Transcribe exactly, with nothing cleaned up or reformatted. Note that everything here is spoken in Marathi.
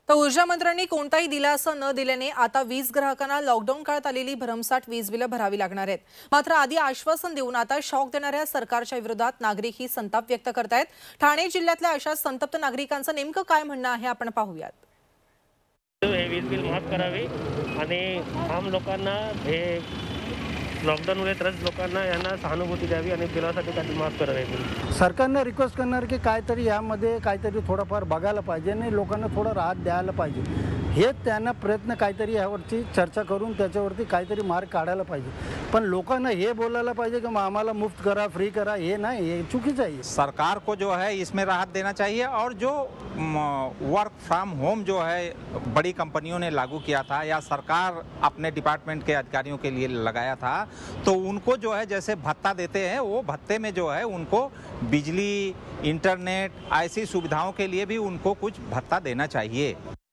तर ऊर्जा मंत्र्यांनी कोणताही दिलासा न दिल्याने आता वीज ग्राहकांना लॉकडाऊन काळात आलेली भरमसाठ वीज बिलं भरावी लागणार आहेत। मात्र आधी आश्वासन देऊन आता शॉक देणाऱ्या सरकारच्या विरोधात नागरिक ही संताप व्यक्त करतायत। ठाणे जिल्ह्यातल्या अशा संतप्त नागरिकांचं नेमकं काय म्हणणं आहे आपण पाहूयात। हे वीज बिल माफ करावे आणि आम लोकांना हे लॉकडाऊनमुळे त्रस्त लोकांना यांना सहानुभूती द्यावी आणि बिलासाठी काही माफ करावे। सरकारने रिक्वेस्ट करणार की काहीतरी यामध्ये काहीतरी थोडंफार बघायला पाहिजे आणि लोकांना थोडं राहत द्यायला पाहिजे। हे त्यांना प्रयत्न काहीतरी यावरती चर्चा करून त्याच्यावरती काहीतरी मार्ग काढायला पाहिजे। पण लोकांना हे बोलायला पाहिजे की आम्हाला मुफ्त करा, फ्री करा, ये नहीं, ये चुकीचं आहे। सरकार को जो है इसमें राहत देना चाहिए और जो वर्क फ्रॉम होम जो है बड़ी कंपनियों ने लागू किया था या सरकार अपने डिपार्टमेंट के अधिकारियों के लिए लगाया था, तो उनको जो है जैसे भत्ता देते हैं वो भत्ते में जो है उनको बिजली, इंटरनेट ऐसी सुविधाओं के लिए भी उनको कुछ भत्ता देना चाहिए।